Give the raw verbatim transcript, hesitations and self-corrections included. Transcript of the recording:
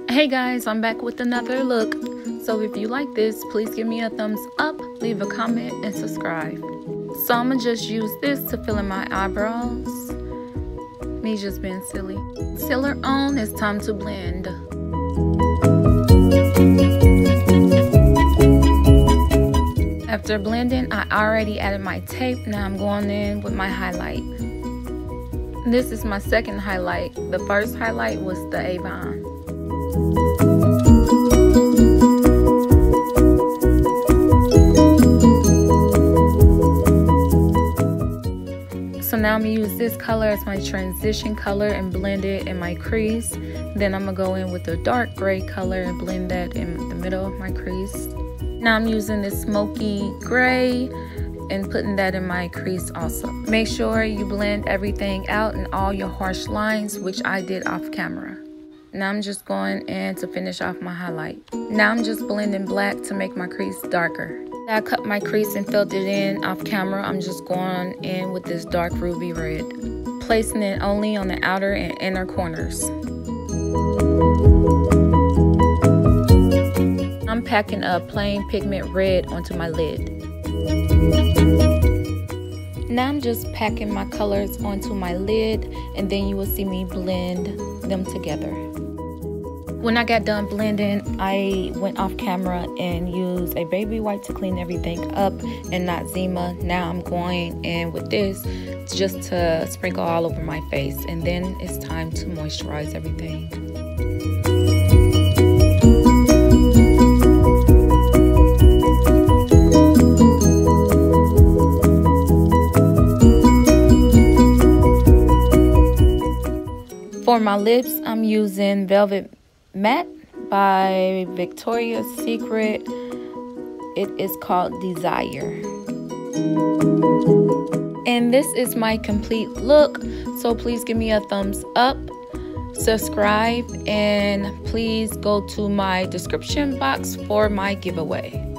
Hey guys, I'm back with another look. So if you like this, please give me a thumbs up, leave a comment, and subscribe. So I'm gonna just use this to fill in my eyebrows. Me just being silly. Concealer on, it's time to blend. After blending, I already added my tape. Now I'm going in with my highlight. This is my second highlight. The first highlight was the Avon. So now I'm gonna use this color as my transition color and blend it in my crease. Then I'm gonna go in with the dark gray color and blend that in the middle of my crease. Now I'm using this smoky gray and putting that in my crease also. Make sure you blend everything out and all your harsh lines, which I did off camera. Now I'm just going in to finish off my highlight. Now I'm just blending black to make my crease darker. I cut my crease and filled it in off camera. I'm just going in with this dark ruby red, placing it only on the outer and inner corners. I'm packing a plain pigment red onto my lid. Now I'm just packing my colors onto my lid, and then you will see me blend them together. When I got done blending, I went off camera and used a baby wipe to clean everything up and not Zima. Now I'm going in with this just to sprinkle all over my face, and then it's time to moisturize everything. For my lips, I'm using Velvet Matte by Victoria's Secret. It is called Desire. And this is my complete look. So please give me a thumbs up, subscribe, and please go to my description box for my giveaway.